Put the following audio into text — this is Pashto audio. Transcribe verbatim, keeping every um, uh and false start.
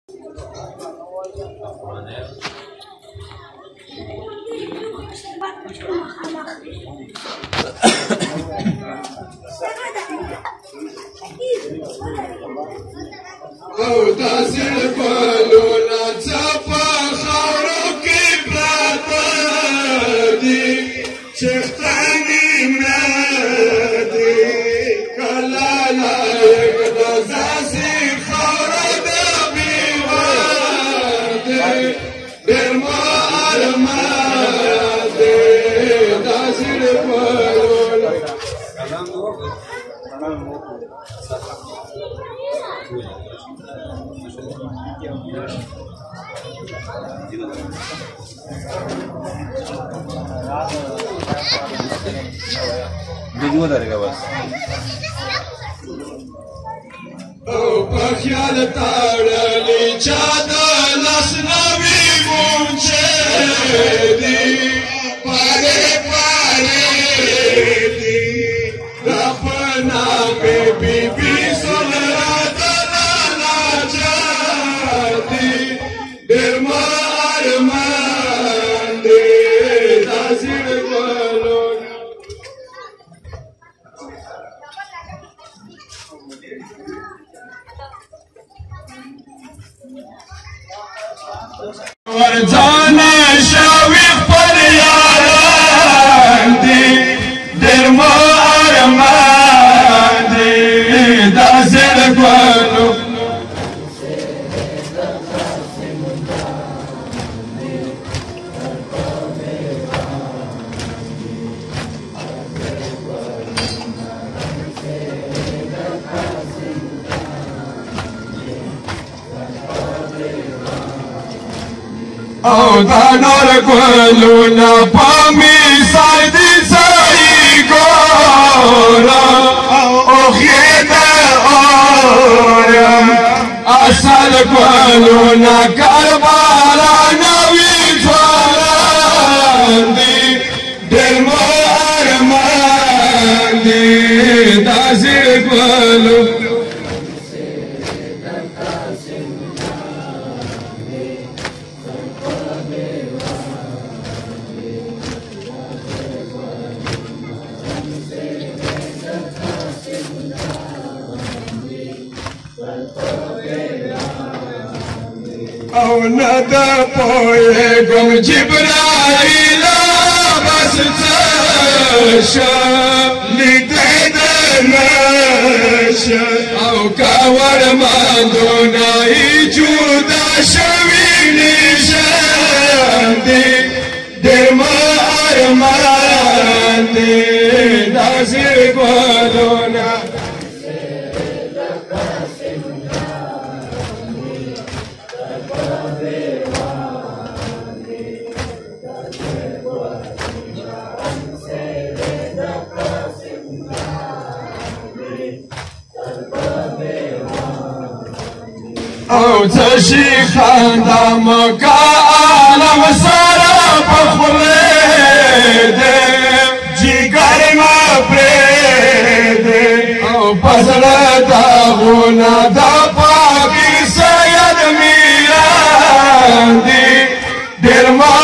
او داسې ګلونه څپه خاورو کې پراته دي چې خدای مړه دي کله لایق د داسې خاورو د بېواده ډېر مو ارمان دی داسې ګلونه वीडियो डालेगा बस او په خیال تړلې چا د لاس نوي مونچې دي پارې پارې دي رپنا بی بی بی سولرا دلالا جاتی ډېر مو ارمان دی داسې ګلونه ورځانه شوي خپل یاران دي ډېر مو ارمان دی داسې ګلونه او دا نور ګلونه په مثال دي ځای ګوره اوښې د اورم اصل ګلونه کربلا نوي ځوانان دي ډېر مو ارمان دي داسې ګلونه او نه د پوهېږم جبرائیل بس څه شه لیدی د نشه او که ورمندونه یې جدا شوي نشان دي ډېر مو ارمان دي داسې ګلونه او څه شي خندم که عالم سره په خولې دی جګر مه پرېږدې او په زړه داغونه د پاکي سید میران دي ډېر مو